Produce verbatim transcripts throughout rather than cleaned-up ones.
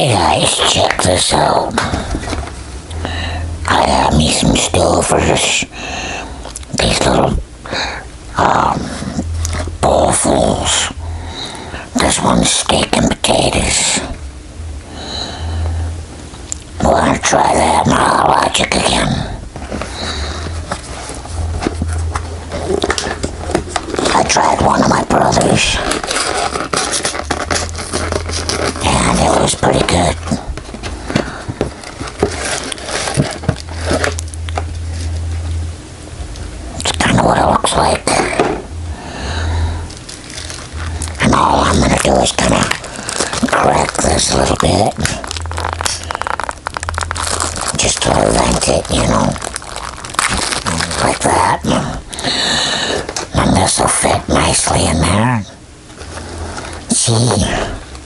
Hey guys, check this out. I have me some Stouffer's. These little um, bowlfuls. This one's steak and potatoes. Wanna try that Mahalogic again? I tried one of my brothers, and it was pretty good. It's kind of what it looks like. And all I'm gonna do is kind of crack this a little bit, just to vent it, you know, like that. And this will fit nicely in there. See?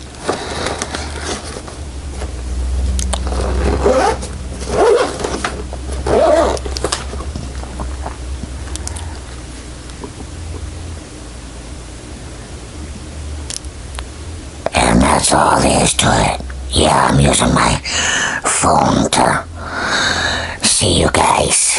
And that's all there is to it. Yeah, I'm using my phone to see you guys.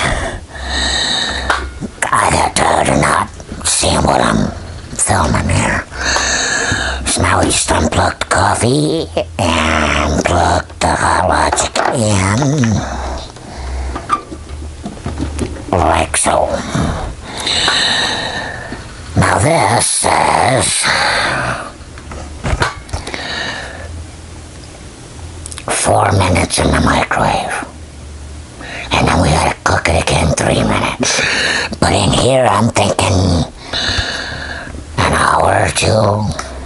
I got tired of not seeing what I'm filming here. So now we just unplugged the coffee and plugged the Mahalogic in. Like so. Now this says four minutes in the microwave. And then we gotta cook it again three minutes. But in here I'm thinking an hour or two.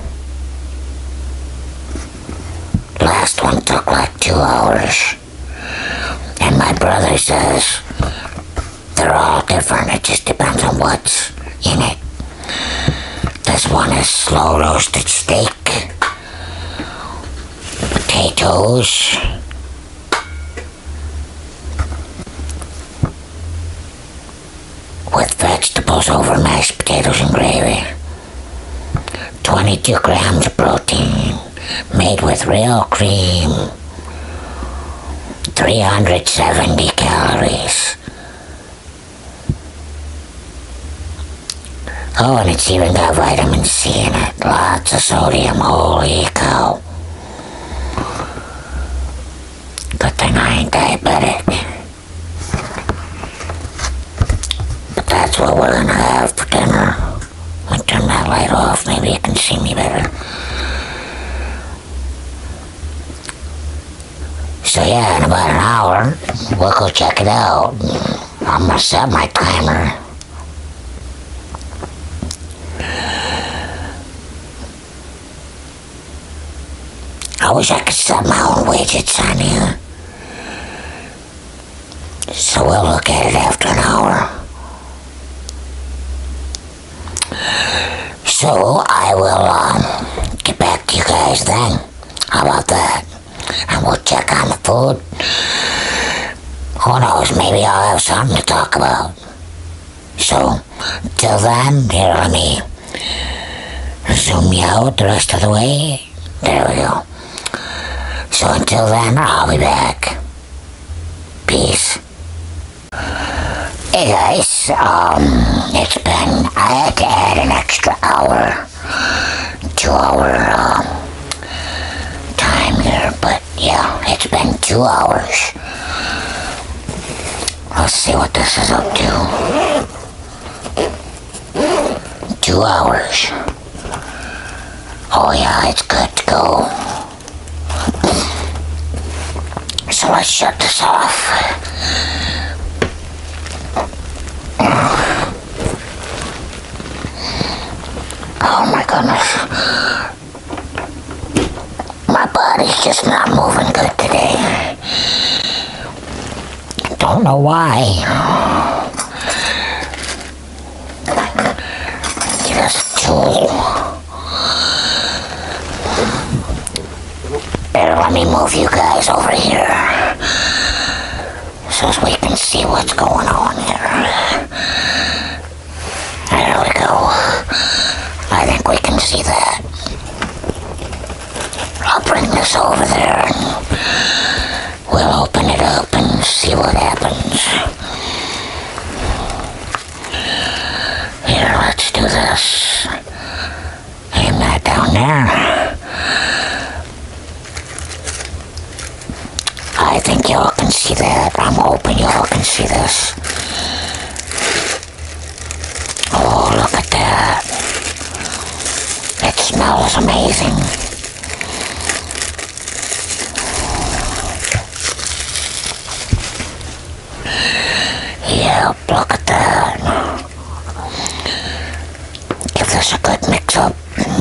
Last one took like two hours. And my brother says they're all different. It just depends on what's in it. This one is slow roasted steak, potatoes, with vegetables over mashed potatoes and gravy. twenty-two grams of protein, made with real cream. three hundred seventy calories. Oh, and it's even got vitamin C in it. Lots of sodium. Holy cow. Good thing I ain't diabetic. That's what we're gonna have for dinner. I'll turn that light off, maybe you can see me better. So yeah, in about an hour, we'll go check it out. I'm gonna set my timer. I wish I could set my own widgets on here. So we'll look at it after an hour. So I will um, get back to you guys then. How about that? And we'll check on the food. Who knows, maybe I'll have something to talk about. So, till then, here, let me zoom you out the rest of the way. There we go. So until then, I'll be back. Peace. Hey guys, um, it's been, I had to add an extra hour to our um, time here, but yeah, it's been two hours. Let's see what this is up to. Two hours. Oh yeah, it's good to go. So let's shut this off. Oh my goodness. My body's just not moving good today. Don't know why. Just too. Here, let me move you guys over here so we can see what's going on here. There we go. I think we can see that. I'll I'll bring this over there and we'll open it up and see what happens. Here, let's do this. Aim that down there. I think y'all can see that. I'm hoping y'all can see this. Oh, look at that. It smells amazing. Yep, look at that. Give this a good mix up.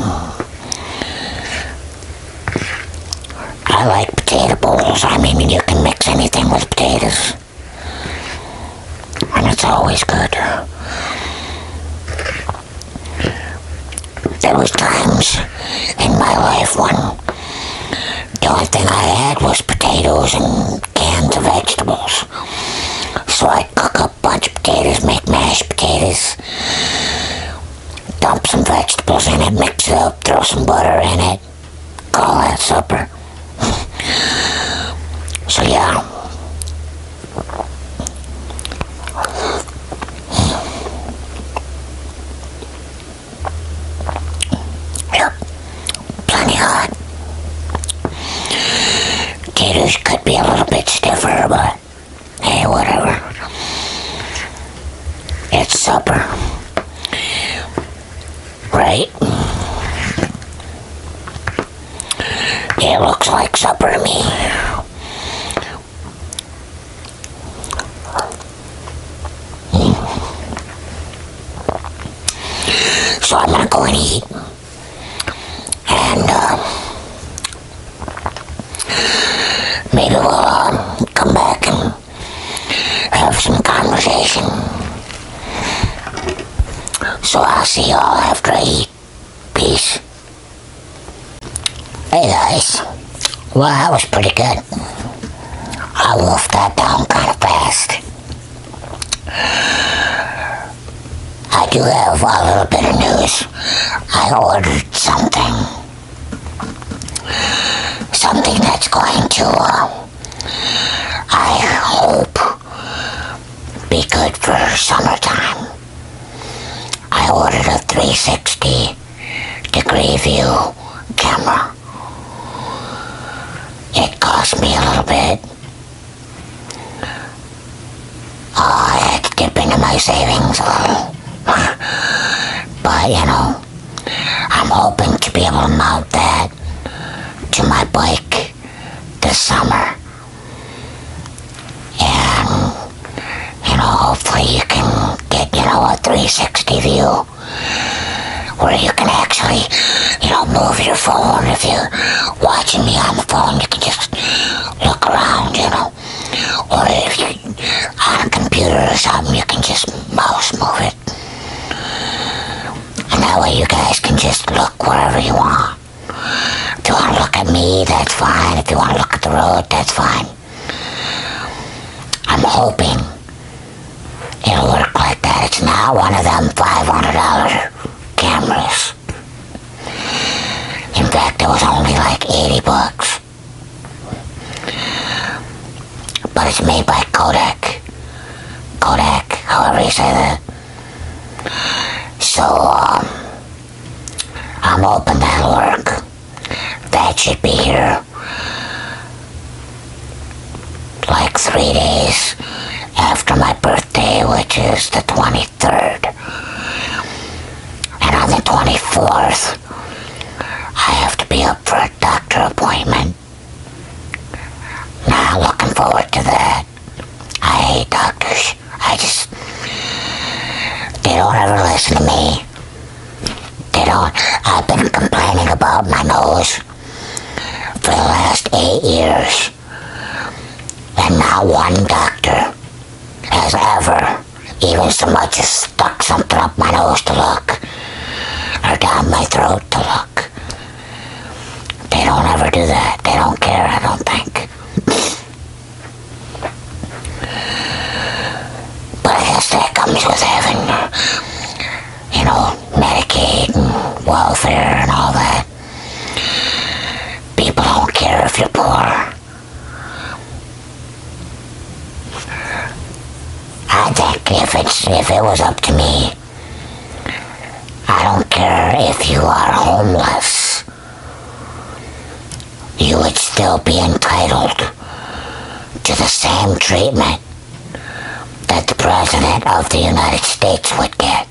I like potato bowls. I mean, you can mix anything with potatoes. And it's always good. There was times in my life when the only thing I had was potatoes and cans of vegetables. So I'd cook up a bunch of potatoes, make mashed potatoes, dump some vegetables in it, mix it up, throw some butter in it, call that supper. So yeah. Yep, plenty hot. Potatoes could be a little bit stiffer, but hey, whatever. It's supper. Right? It looks like supper to me. So I'm gonna go and eat. And uh, maybe we'll uh, come back and have some conversation. So I'll see y'all after I eat. Peace. Hey guys. Well, that was pretty good. I wolfed that down kind of fast. I do have a little bit of news. I ordered something. Something that's going to, uh, I hope, be good for summertime. I ordered a three sixty degree view camera. It cost me a little bit. Uh, I had to dip into my savings a little. But, you know, I'm hoping to be able to mount that to my bike this summer. And, you know, hopefully you can get, you know, a three sixty view where you can actually, you know, move your phone. If you're watching me on the phone, you can just look around, you know. Or if you're on a computer or something, you can just mouse move it. And that way you guys can just look wherever you want. If you want to look at me, that's fine. If you want to look at the road, that's fine. I'm hoping it'll work like that. It's not one of them five hundred dollar cameras. In fact, it was only like eighty bucks. But it's made by Kodak. Kodak, however you say that. So, um, I'm hoping that'll work. That should be here like three days after my birthday, which is the twenty-third. And on the twenty-fourth, I have to be up for a doctor appointment. Now, looking forward to that. I hate doctors. I just... They don't ever listen to me. They don't... I've been complaining about my nose for the last eight years. And not one doctor has ever even so much as stuck something up my nose to look. Or down my throat to look. They don't ever do that. They don't care, I don't think. But I guess that comes with having, you know, Medicaid and welfare and all that. people don't care if you're poor. I think if it's if it was up to me, I don't care if you are homeless, you would still be entitled to the same treatment that the President of the United States would get.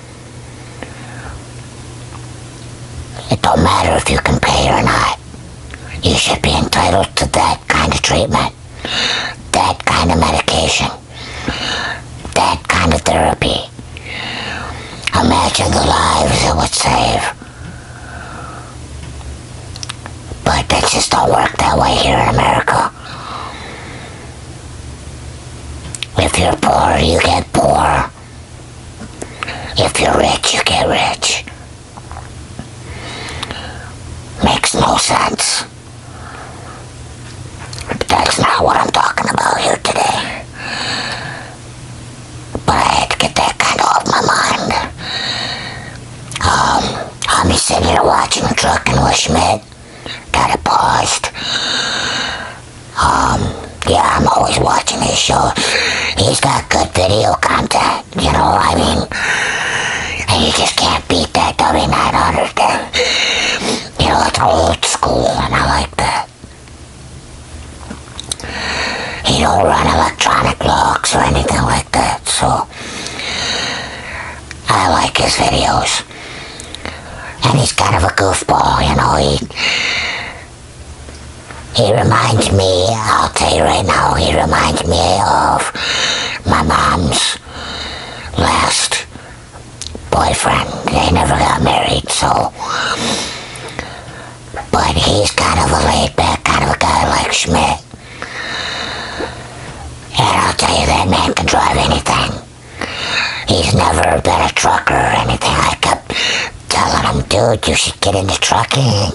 It don't matter if you can pay or not. You should be entitled to that kind of treatment, that kind of medication, that kind of therapy. Imagine the lives it would save. But that just don't work that way here in America. If you're poor, you get poor. If you're rich, you get rich. Makes no sense. But that's not what I'm talking about here today. But I had to get that kind of off my mind. Um, I'm just sitting here watching Trucking with Schmidt. Got it paused. Um, yeah, I'm always watching his show. He's got good video content, you know, I mean, and you just can't beat that W nine hundred. You know, it's old school, and I like that. He don't run electronic logs or anything like that, so I like his videos. And he's kind of a goofball, you know, he he reminds me, I'll tell you right now, he reminds me of my mom's last boyfriend. They never got married, so, but he's kind of a laid-back kind of a guy like Schmidt. And I'll tell you, that man can drive anything. He's never been a trucker or anything. I kept telling him, dude, you should get into trucking.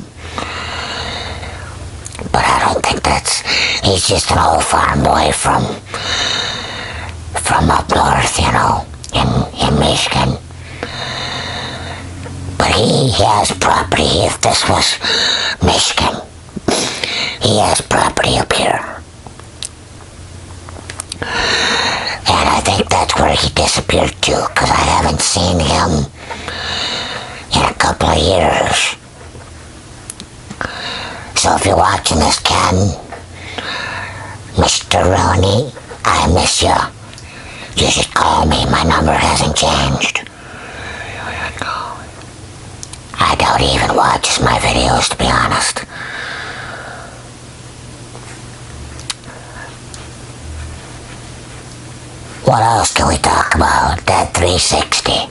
But I don't think that's... He's just an old farm boy from... from up north, you know, in, in Michigan. But he has property. If this was Michigan, he has property up here. And I think that's where he disappeared to, because I haven't seen him in a couple of years. So if you're watching this, Ken, Mister Rooney, I miss you. You should call me. My number hasn't changed. I doubt he even watches my videos, to be honest. What else can we talk about? That three sixty.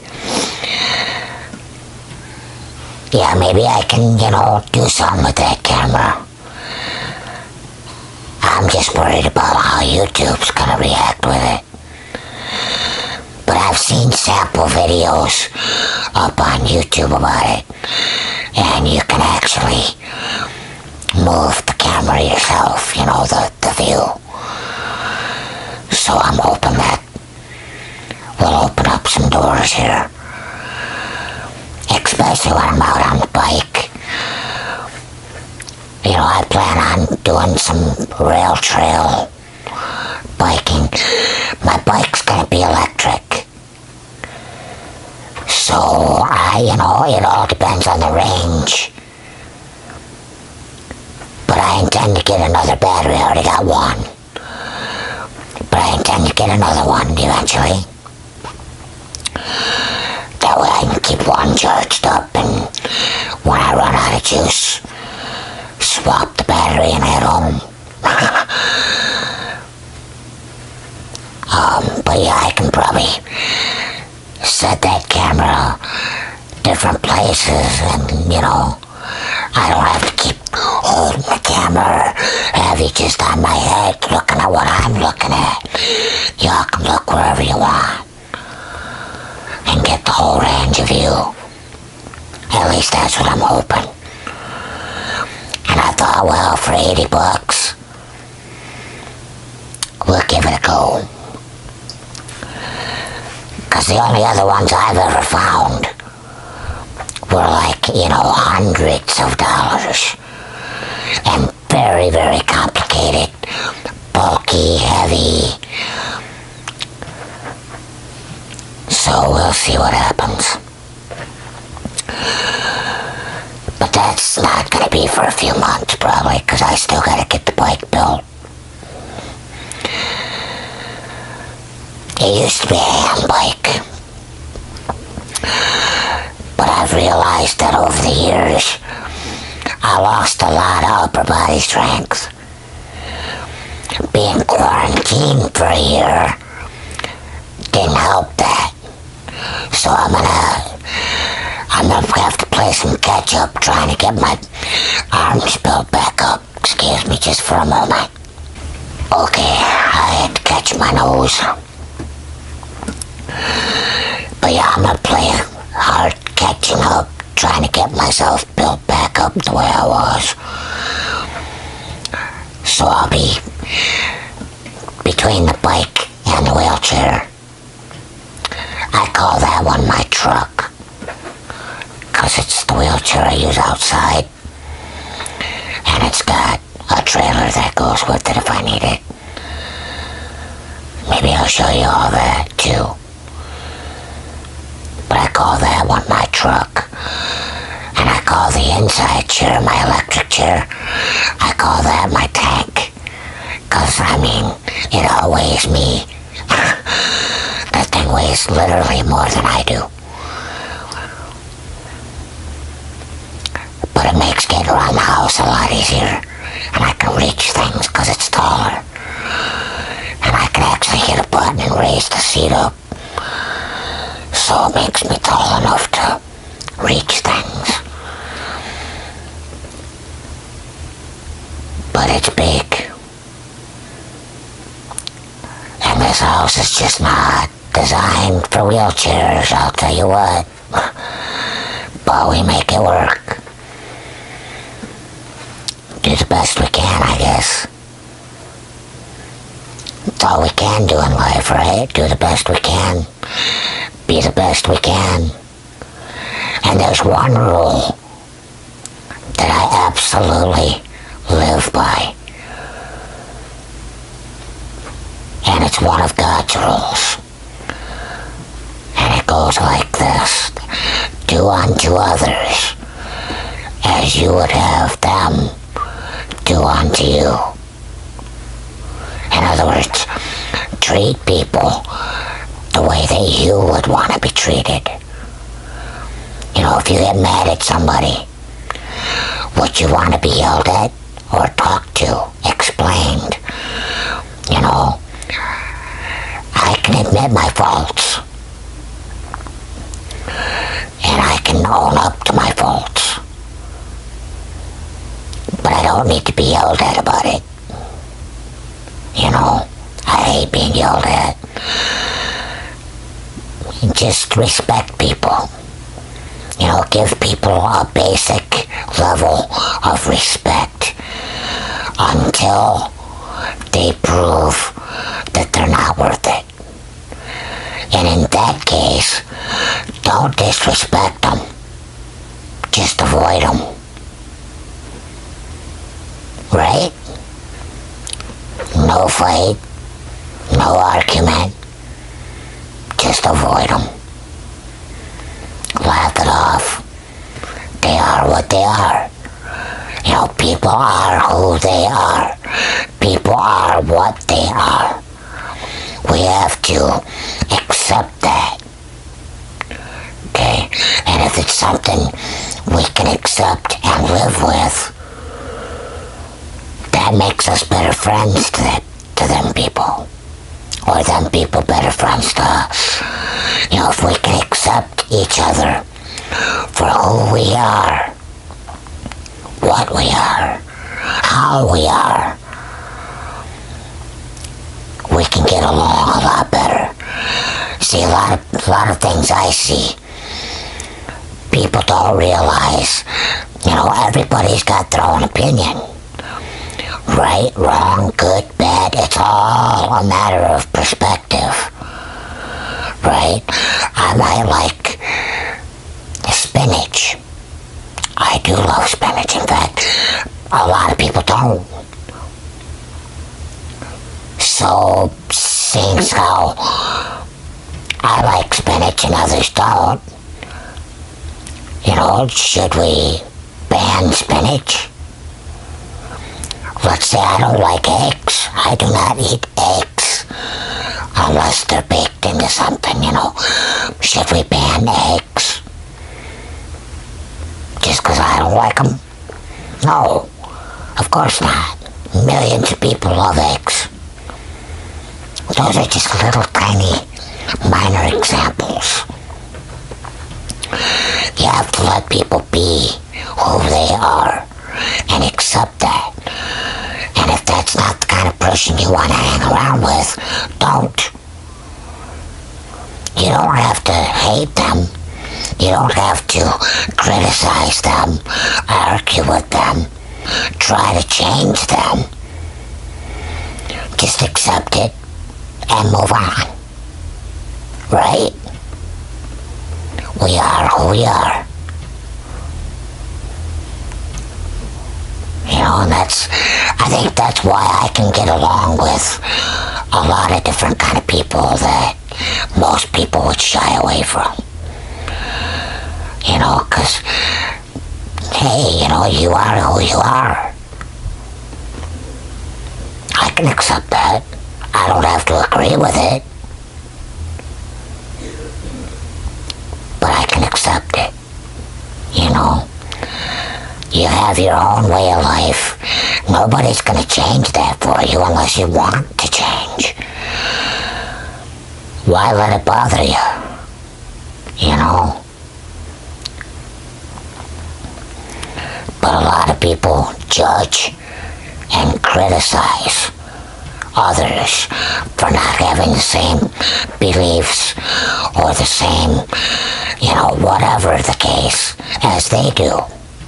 Yeah, maybe I can, you know, do something with that camera. I'm just worried about how YouTube's gonna react with it. But I've seen sample videos up on YouTube about it, and you can actually move the camera yourself, you know, the, the view. So I'm hoping that will open up some doors here. Especially when I'm out on the bike. You know, I plan on doing some rail trail biking. My bike's gonna be electric. So, I, you know, it all depends on the range. But I intend to get another battery. I already got one. But I intend to get another one eventually. That way I can keep one charged up, and when I run out of juice, swap the battery and head home. um, but yeah, I can probably set that camera different places, and you know, I don't have to keep holding the camera heavy just on my head looking at what I'm looking at. Y'all can look wherever you want and get the whole range of view. At least that's what I'm hoping. And I thought, well, for eighty bucks, we'll give it a go. Because the only other ones I've ever found were like, you know, hundreds of dollars. and very, very complicated, bulky, heavy. So we'll see what happens. But that's not going to be for a few months probably, because I still got to get the bike built. It used to be a hand bike, but I've realized that over the years I lost a lot of upper body strength. Being quarantined for a year didn't help that. So I'm gonna I'm gonna have to play some catch up trying to get my arms built back up. Excuse me just for a moment. Okay, I had to catch my nose. But yeah, I'm gonna play hard catching up, trying to get myself built back up the way I was. So I'll be between the bike and the wheelchair. I call that one my truck, because it's the wheelchair I use outside, and it's got a trailer that goes with it if I need it. Maybe I'll show you all that too. But I call that one my truck. And I call the inside chair my electric chair. I call that my tank. Because, I mean, it all weighs me. That thing weighs literally more than I do. But it makes getting around the house a lot easier. And I can reach things because it's taller. And I can actually hit a button and raise the seat up. So it makes me tall enough to reach things. But it's big. And this house is just not designed for wheelchairs, I'll tell you what. But we make it work. Do the best we can, I guess. It's all we can do in life, right? Do the best we can. Be the best we can. And there's one rule that I absolutely live by. And it's one of God's rules. And it goes like this. Do unto others as you would have them do unto you. In other words, treat people the way that you would want to be treated. You know, if you get mad at somebody, would you want to be yelled at or talked to, explained? You know, I can admit my faults. And I can own up to my faults. But I don't need to be yelled at about it. You know, I hate being yelled at. Just respect people. You know, give people a basic level of respect until they prove that they're not worth it. And in that case, don't disrespect them. Just avoid them. Right? No fight, no argument. Just avoid them. Laugh it off. They are what they are. You know, people are who they are. People are what they are. We have to accept that. Okay? And if it's something we can accept and live with, that makes us better friends to them, to them people. Or them people better friends to us. You know, if we can accept each other for who we are, what we are, how we are, we can get along a lot better. See, a lot of, a lot of things I see, people don't realize, you know, everybody's got their own opinion. Right, wrong, good, bad, it's all a matter of perspective. Right? I might like spinach. I do love spinach, in fact. A lot of people don't. So, seeing as how I like spinach and others don't, you know, should we ban spinach? Let's say I don't like eggs. I do not eat eggs unless they're baked into something, you know. Should we ban eggs? Just because I don't like them? No, of course not. Millions of people love eggs. Those are just little tiny minor examples. You have to let people be who they are and accept that. And if that's not the kind of person you want to hang around with, don't. You don't have to hate them. You don't have to criticize them, argue with them, try to change them. Just accept it and move on. Right? We are who we are. You know, and that's, I think that's why I can get along with a lot of different kind of people that most people would shy away from. You know, because, hey, you know, you are who you are. I can accept that. I don't have to agree with it. But I can accept it. You know? You have your own way of life. Nobody's going to change that for you unless you want to change. Why let it bother you? You know? But a lot of people judge and criticize others for not having the same beliefs or the same, you know, whatever the case as they do.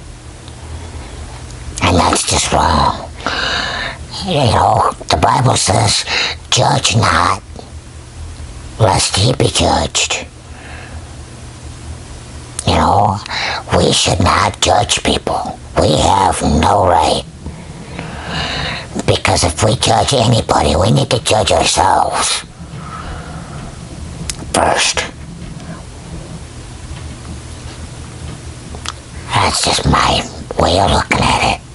And that's just wrong. You know, the Bible says, judge not, lest ye be judged. You know, we should not judge people. We have no right. Because if we judge anybody, we need to judge ourselves first. That's just my way of looking at it.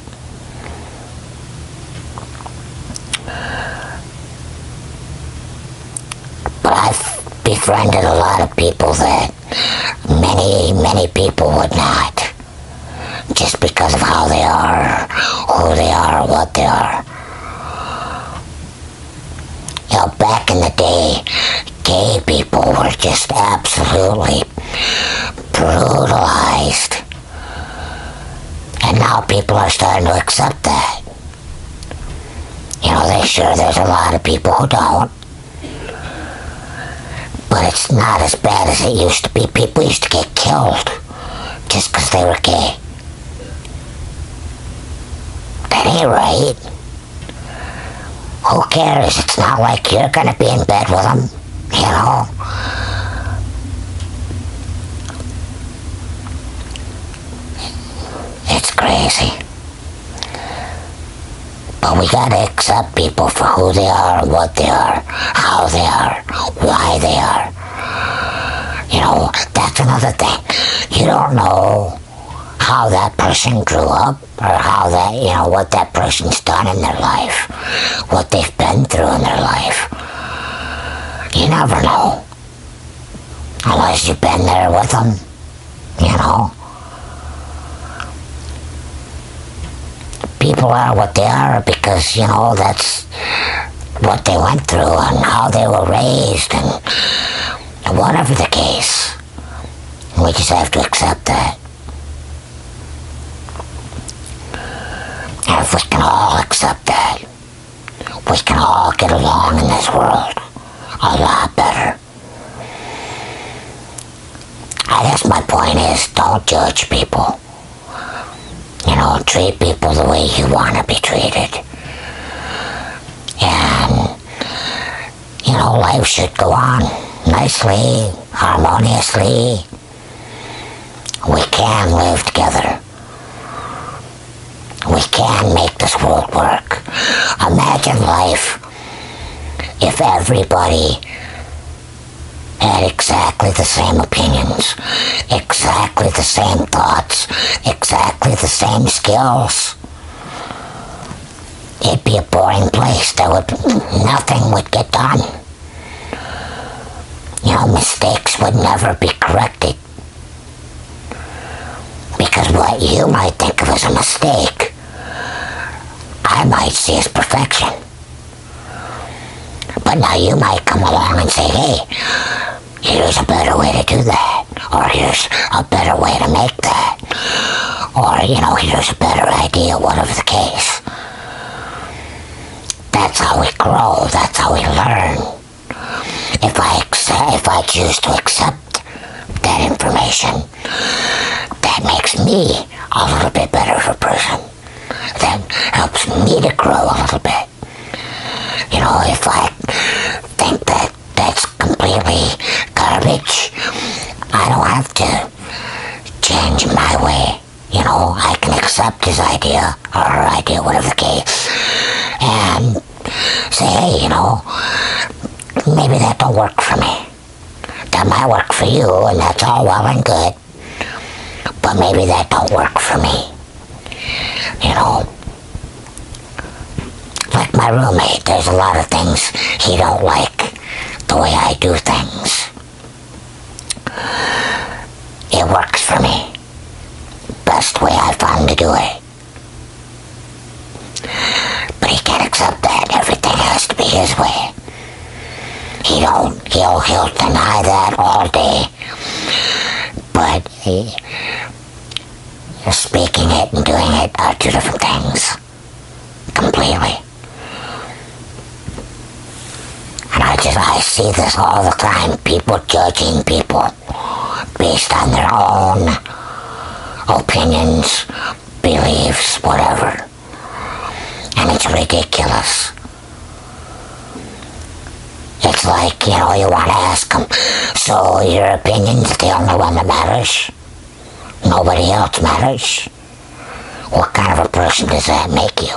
But I've befriended a lot of people that many, many people would not. Just because of how they are, who they are, what they are. You know, back in the day, gay people were just absolutely brutalized. And now people are starting to accept that. You know, they sure there's a lot of people who don't. But it's not as bad as it used to be. People used to get killed just because they were gay. That ain't right. Who cares? It's not like you're gonna be in bed with them, you know? It's crazy. But we gotta accept people for who they are, what they are, how they are, why they are. You know, that's another thing. You don't know how that person grew up, or how that, you know, what that person's done in their life, what they've been through in their life. You never know. Unless you've been there with them, you know. People are what they are because, you know, that's what they went through and how they were raised and whatever the case. We just have to accept that. And if we can all accept that, we can all get along in this world a lot better. I guess my point is, don't judge people. You know, treat people the way you want to be treated. And, you know, life should go on nicely, harmoniously. We can live together. We can make this world work. Imagine life if everybody had exactly the same opinions, exactly the same thoughts, exactly the same skills. It'd be a boring place. There would nothing would get done. You know, mistakes would never be corrected. Because what you might think of as a mistake, I might see as perfection. But now you might come along and say, hey, here's a better way to do that. Or here's a better way to make that. Or, you know, here's a better idea, whatever the case. That's how we grow. That's how we learn. If I accept, if I choose to accept that information, that makes me a little bit better of a person. That helps me to grow a little bit. You know, if I think that that's completely garbage, I don't have to change my way. You know, I can accept his idea, or her idea, whatever the case, and say, hey, you know, maybe that don't work for me. That might work for you, and that's all well and good, but maybe that don't work for me. You know, like my roommate, there's a lot of things he don't like the way I do things. It works for me. Best way I found to do it. But he can't accept that. Everything has to be his way. He don't, he'll, he'll deny that all day. But he, speaking it and doing it are two different things. Completely. And I just, I see this all the time. People judging people based on their own opinions, beliefs, whatever. And it's ridiculous. It's like, you know, you want to ask them, so your opinion's the only one that matters? Nobody else matters? What kind of a person does that make you?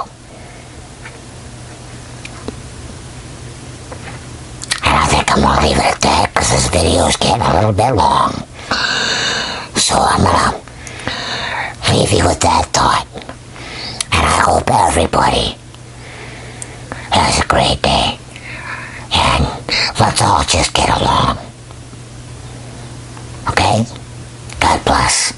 And I think I'm going to leave it at that, because this video's getting a little bit long. So I'm going to leave you with that thought. And I hope everybody has a great day. And let's all just get along. Okay? God bless.